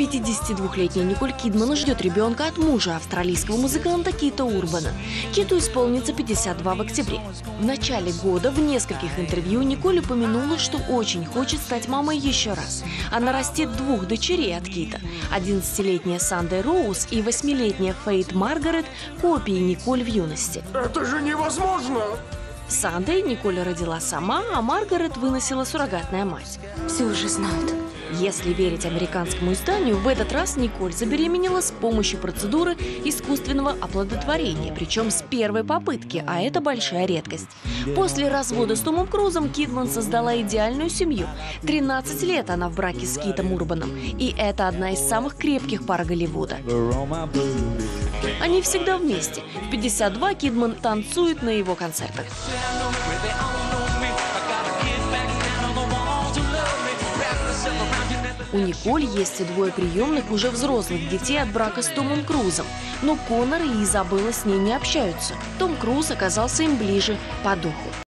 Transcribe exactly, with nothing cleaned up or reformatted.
пятидесятидвухлетняя Николь Кидман ждет ребенка от мужа, австралийского музыканта Кита Урбана. Киту исполнится пятьдесят два в октябре. В начале года в нескольких интервью Николь упомянула, что очень хочет стать мамой еще раз. Она растит двух дочерей от Кита. одиннадцатилетняя Сандэй Роуз и восьмилетняя Фейт Маргарет – копии Николь в юности. Это же невозможно! Сандэй Николь родила сама, а Маргарет выносила суррогатная мать. Все уже знают. Если верить американскому изданию, в этот раз Николь забеременела с помощью процедуры искусственного оплодотворения, причем с первой попытки, а это большая редкость. После развода с Томом Крузом Кидман создала идеальную семью. тринадцать лет она в браке с Китом Урбаном, и это одна из самых крепких пар Голливуда. Они всегда вместе. В пятьдесят два Кидман танцует на его концертах. У Николь есть и двое приемных уже взрослых детей от брака с Томом Крузом. Но Конор и Изабелла с ней не общаются. Том Круз оказался им ближе по духу.